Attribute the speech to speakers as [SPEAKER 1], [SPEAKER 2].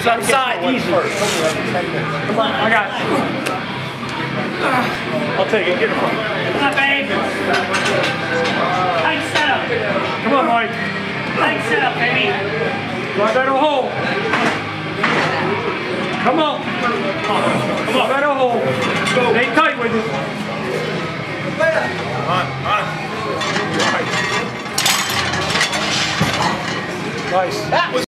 [SPEAKER 1] Side, easy.
[SPEAKER 2] Come on, I got it. I'll take it. Get it.
[SPEAKER 3] Come on, babe. Tight setup.
[SPEAKER 2] Come on, Mike.
[SPEAKER 3] Tight setup, baby.
[SPEAKER 2] Right a hole. Come on. Come on. Right a hole. Stay tight with it. On. Nice. That was